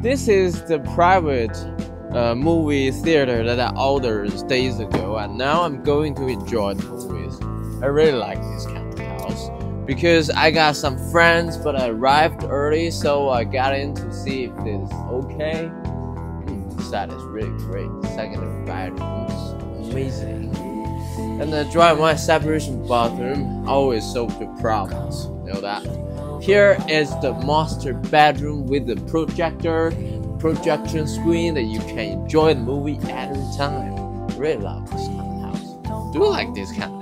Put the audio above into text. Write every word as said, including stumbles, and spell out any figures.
This is the private uh, movie theater that I ordered days ago, and now I'm going to enjoy the movies. I really like this kind of house because I got some friends, but I arrived early, so I got in to see if it's okay. Mm, the set is really great. The secondary bedroom is amazing. And the driveway separation bathroom always solves your problems. You know that. Here is the master bedroom with the projector, projection screen that you can enjoy the movie every time. I really love this kind of house. Do you like this kind of